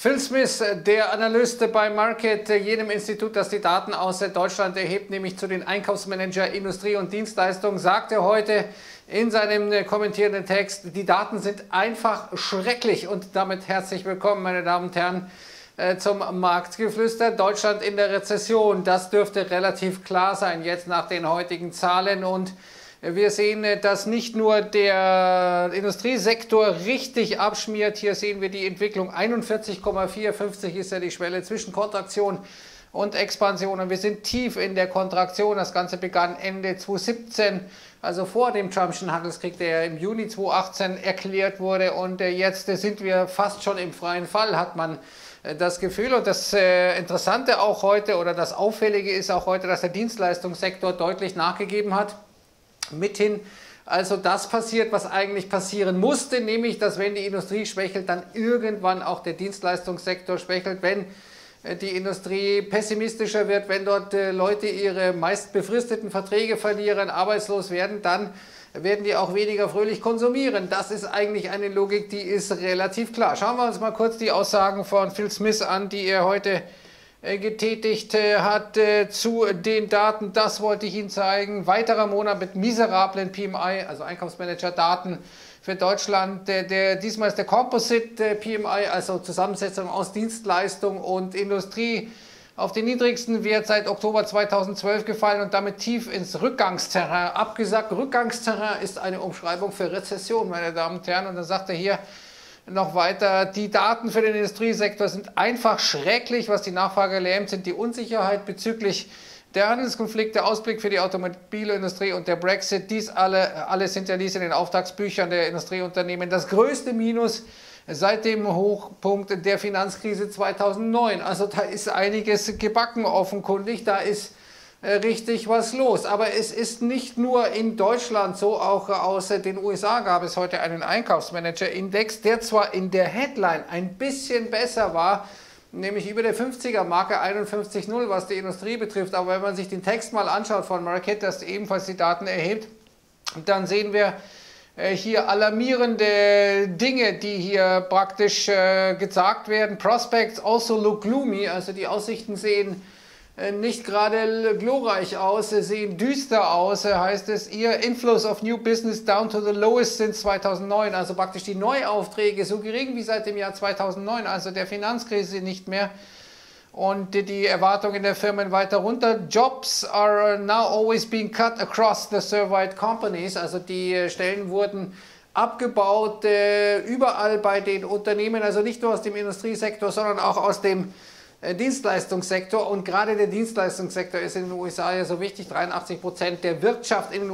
Phil Smith, der Analyst bei Market, jenem Institut, das die Daten aus Deutschland erhebt, nämlich zu den Einkaufsmanager Industrie und Dienstleistung, sagte heute in seinem kommentierenden Text, die Daten sind einfach schrecklich. Und damit herzlich willkommen, meine Damen und Herren, zum Marktgeflüster. Deutschland in der Rezession, das dürfte relativ klar sein jetzt nach den heutigen Zahlen. Und wir sehen, dass nicht nur der Industriesektor richtig abschmiert. Hier sehen wir die Entwicklung 41,450 ist ja die Schwelle zwischen Kontraktion und Expansion. Und wir sind tief in der Kontraktion. Das Ganze begann Ende 2017, also vor dem Trumpschen Handelskrieg, der im Juni 2018 erklärt wurde. Und jetzt sind wir fast schon im freien Fall, hat man das Gefühl. Und das Interessante auch heute oder das Auffällige ist auch heute, dass der Dienstleistungssektor deutlich nachgegeben hat. Mithin also das passiert, was eigentlich passieren musste, nämlich, dass wenn die Industrie schwächelt, dann irgendwann auch der Dienstleistungssektor schwächelt, wenn die Industrie pessimistischer wird, wenn dort Leute ihre meist befristeten Verträge verlieren, arbeitslos werden, dann werden die auch weniger fröhlich konsumieren. Das ist eigentlich eine Logik, die ist relativ klar. Schauen wir uns mal kurz die Aussagen von Phil Smith an, die er heute getätigt hat zu den Daten. Das wollte ich Ihnen zeigen. Weiterer Monat mit miserablen PMI, also Einkaufsmanager-Daten für Deutschland. Diesmal ist der Composite PMI, also Zusammensetzung aus Dienstleistung und Industrie, auf den niedrigsten Wert seit Oktober 2012 gefallen und damit tief ins Rückgangsterrain abgesackt. Rückgangsterrain ist eine Umschreibung für Rezession, meine Damen und Herren. Und dann sagt er hier noch weiter, die Daten für den Industriesektor sind einfach schrecklich, was die Nachfrage lähmt, sind die Unsicherheit bezüglich der Handelskonflikte, der Ausblick für die Automobilindustrie und der Brexit. Dies alles hinterließ in den Auftragsbüchern der Industrieunternehmen das größte Minus seit dem Hochpunkt der Finanzkrise 2009. Also da ist einiges gebacken offenkundig, da ist richtig was los. Aber es ist nicht nur in Deutschland so, auch aus den USA gab es heute einen Einkaufsmanager-Index, der zwar in der Headline ein bisschen besser war, nämlich über der 50er-Marke 51,0, was die Industrie betrifft. Aber wenn man sich den Text mal anschaut von Market, das ebenfalls die Daten erhebt, dann sehen wir hier alarmierende Dinge, die hier praktisch gesagt werden. Prospects also look gloomy, also die Aussichten sehen nicht gerade glorreich aus, sehen düster aus, heißt es, ihr Inflows of New Business down to the lowest since 2009, also praktisch die Neuaufträge so gering wie seit dem Jahr 2009, also der Finanzkrise nicht mehr, und die Erwartungen der Firmen weiter runter. Jobs are now always being cut across the surveyed companies, also die Stellen wurden abgebaut überall bei den Unternehmen, also nicht nur aus dem Industriesektor, sondern auch aus dem Dienstleistungssektor, und gerade der Dienstleistungssektor ist in den USA ja so wichtig. 83% der Wirtschaft in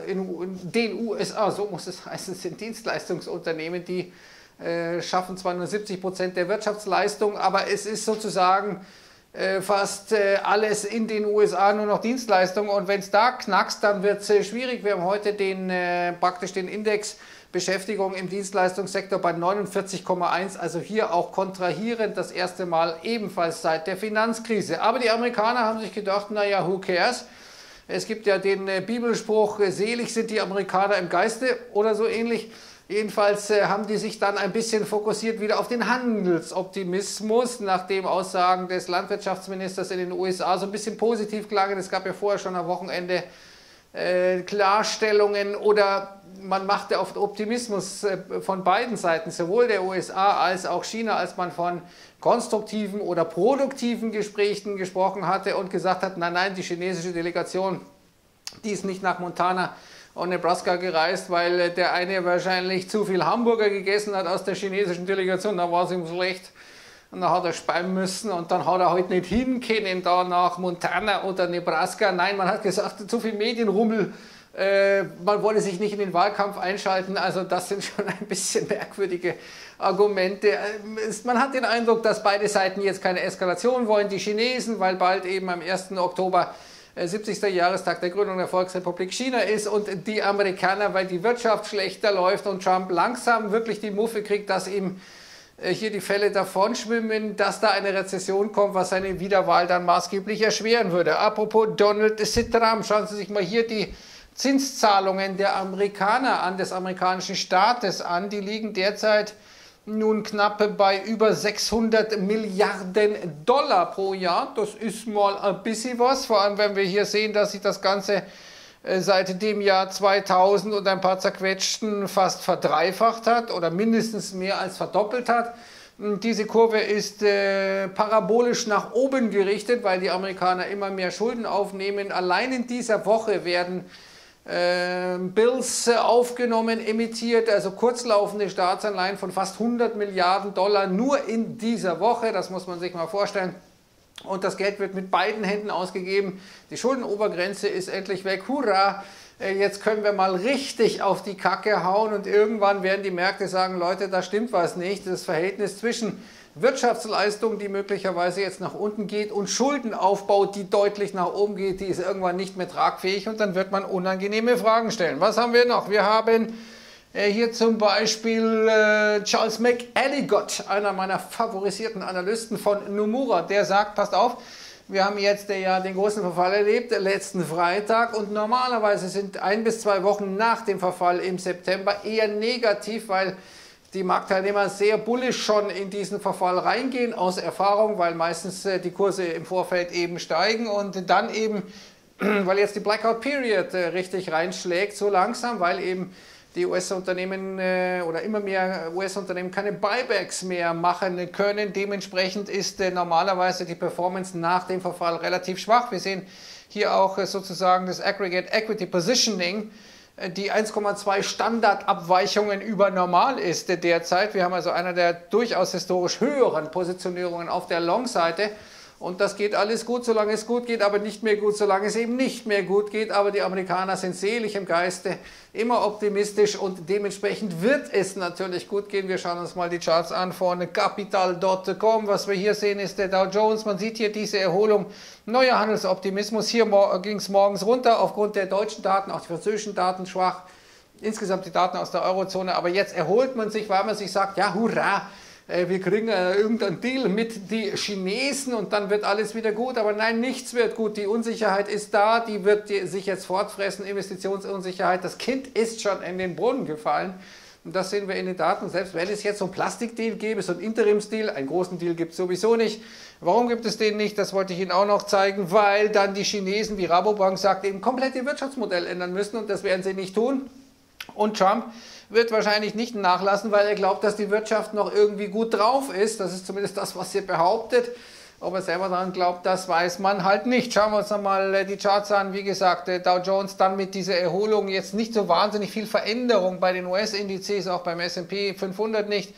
den USA, so muss es heißen, sind Dienstleistungsunternehmen, die schaffen zwar nur 70% der Wirtschaftsleistung, aber es ist sozusagen fast alles in den USA nur noch Dienstleistung, und wenn es da knackst, dann wird es schwierig. Wir haben heute praktisch den Index Beschäftigung im Dienstleistungssektor bei 49,1, also hier auch kontrahierend, das erste Mal ebenfalls seit der Finanzkrise. Aber die Amerikaner haben sich gedacht, naja, who cares? Es gibt ja den Bibelspruch, selig sind die Amerikaner im Geiste oder so ähnlich. Jedenfalls haben die sich dann ein bisschen fokussiert wieder auf den Handelsoptimismus, nachdem Aussagen des Landwirtschaftsministers in den USA so ein bisschen positiv klangen. Es gab ja vorher schon am Wochenende Klarstellungen, oder man machte auf Optimismus von beiden Seiten, sowohl der USA als auch China, als man von konstruktiven oder produktiven Gesprächen gesprochen hatte und gesagt hat, nein, nein, die chinesische Delegation, die ist nicht nach Montana und Nebraska gereist, weil der eine wahrscheinlich zu viel Hamburger gegessen hat aus der chinesischen Delegation, da war es ihm schlecht. Und dann hat er speien müssen, und dann hat er halt nicht hin können da nach Montana oder Nebraska. Nein, man hat gesagt, zu viel Medienrummel, man wolle sich nicht in den Wahlkampf einschalten. Also das sind schon ein bisschen merkwürdige Argumente. Man hat den Eindruck, dass beide Seiten jetzt keine Eskalation wollen. Die Chinesen, weil bald eben am 1. Oktober 70. Jahrestag der Gründung der Volksrepublik China ist, und die Amerikaner, weil die Wirtschaft schlechter läuft und Trump langsam wirklich die Muffe kriegt, dass ihm hier die Fälle davonschwimmen, dass da eine Rezession kommt, was seine Wiederwahl dann maßgeblich erschweren würde. Apropos Donald Trump, schauen Sie sich mal hier die Zinszahlungen der Amerikaner an, des amerikanischen Staates an. Die liegen derzeit nun knapp bei über 600 Milliarden Dollar pro Jahr. Das ist mal ein bisschen was, vor allem wenn wir hier sehen, dass sich das Ganze seit dem Jahr 2000 und ein paar zerquetschten fast verdreifacht hat oder mindestens mehr als verdoppelt hat. Diese Kurve ist parabolisch nach oben gerichtet, weil die Amerikaner immer mehr Schulden aufnehmen. Allein in dieser Woche werden Bills aufgenommen, emittiert, also kurzlaufende Staatsanleihen von fast 100 Milliarden Dollar nur in dieser Woche. Das muss man sich mal vorstellen. Und das Geld wird mit beiden Händen ausgegeben. Die Schuldenobergrenze ist endlich weg. Hurra! Jetzt können wir mal richtig auf die Kacke hauen und irgendwann werden die Märkte sagen, Leute, da stimmt was nicht. Das Verhältnis zwischen Wirtschaftsleistung, die möglicherweise jetzt nach unten geht, und Schuldenaufbau, die deutlich nach oben geht, die ist irgendwann nicht mehr tragfähig und dann wird man unangenehme Fragen stellen. Was haben wir noch? Wir haben hier zum Beispiel Charles McElligott, einer meiner favorisierten Analysten von Nomura, der sagt, passt auf, wir haben jetzt ja den großen Verfall erlebt, letzten Freitag, und normalerweise sind 1 bis 2 Wochen nach dem Verfall im September eher negativ, weil die Marktteilnehmer sehr bullisch schon in diesen Verfall reingehen, aus Erfahrung, weil meistens die Kurse im Vorfeld eben steigen und dann eben, weil jetzt die Blackout Period richtig reinschlägt, so langsam, weil eben die US-Unternehmen oder immer mehr US-Unternehmen keine Buybacks mehr machen können. Dementsprechend ist normalerweise die Performance nach dem Verfall relativ schwach. Wir sehen hier auch sozusagen das Aggregate Equity Positioning, die 1,2 Standardabweichungen über normal ist derzeit. Wir haben also eine der durchaus historisch höheren Positionierungen auf der Long-Seite. Und das geht alles gut, solange es gut geht, aber nicht mehr gut, solange es eben nicht mehr gut geht. Aber die Amerikaner sind selig im Geiste, immer optimistisch und dementsprechend wird es natürlich gut gehen. Wir schauen uns mal die Charts an von Capital.com. Was wir hier sehen, ist der Dow Jones. Man sieht hier diese Erholung, neuer Handelsoptimismus. Hier ging es morgens runter aufgrund der deutschen Daten, auch die französischen Daten schwach. Insgesamt die Daten aus der Eurozone. Aber jetzt erholt man sich, weil man sich sagt, ja, hurra! Wir kriegen irgendeinen Deal mit den Chinesen und dann wird alles wieder gut. Aber nein, nichts wird gut. Die Unsicherheit ist da, die wird sich jetzt fortfressen. Investitionsunsicherheit, das Kind ist schon in den Brunnen gefallen. Und das sehen wir in den Daten. Selbst wenn es jetzt so einen Plastikdeal gäbe, so einen Interimsdeal, einen großen Deal gibt es sowieso nicht. Warum gibt es den nicht? Das wollte ich Ihnen auch noch zeigen, weil dann die Chinesen, wie Rabobank sagt, eben komplett ihr Wirtschaftsmodell ändern müssen und das werden sie nicht tun. Und Trump wird wahrscheinlich nicht nachlassen, weil er glaubt, dass die Wirtschaft noch irgendwie gut drauf ist. Das ist zumindest das, was er behauptet. Ob er selber daran glaubt, das weiß man halt nicht. Schauen wir uns nochmal die Charts an. Wie gesagt, Dow Jones dann mit dieser Erholung jetzt nicht so wahnsinnig viel Veränderung bei den US-Indizes, auch beim S&P 500 nicht.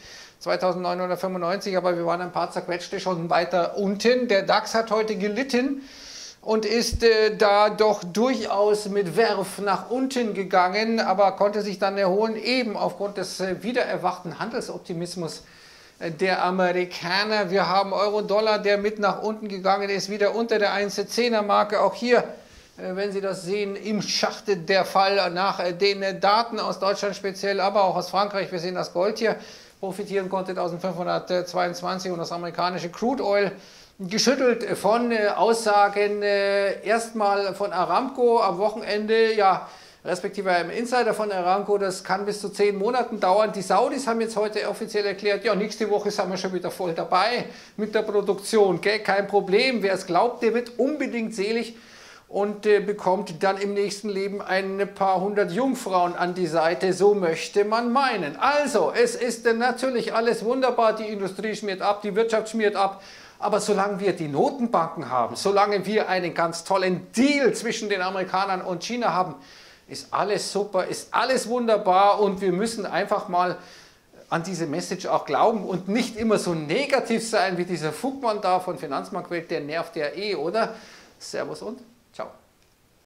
2995, aber wir waren ein paar zerquetschte schon weiter unten. Der DAX hat heute gelitten und ist da doch durchaus mit Werf nach unten gegangen, aber konnte sich dann erholen, eben aufgrund des wiedererwachten Handelsoptimismus der Amerikaner. Wir haben Euro-Dollar, der mit nach unten gegangen ist, wieder unter der 1,10er-Marke. Auch hier, wenn Sie das sehen, im Schacht der Fall nach den Daten aus Deutschland speziell, aber auch aus Frankreich. Wir sehen das Gold hier profitieren konnte 1522 und das amerikanische Crude Oil geschüttelt von Aussagen erstmal von Aramco am Wochenende, ja, respektive einem Insider von Aramco, das kann bis zu 10 Monaten dauern. Die Saudis haben jetzt heute offiziell erklärt, ja, nächste Woche sind wir schon wieder voll dabei mit der Produktion, gell? Kein Problem, wer es glaubt, der wird unbedingt selig und bekommt dann im nächsten Leben ein paar hundert Jungfrauen an die Seite, so möchte man meinen. Also, es ist natürlich alles wunderbar, die Industrie schmiert ab, die Wirtschaft schmiert ab, aber solange wir die Notenbanken haben, solange wir einen ganz tollen Deal zwischen den Amerikanern und China haben, ist alles super, ist alles wunderbar und wir müssen einfach mal an diese Message auch glauben und nicht immer so negativ sein wie dieser Fugmann da von Finanzmarktwelt, der nervt ja eh, oder? Servus und ciao.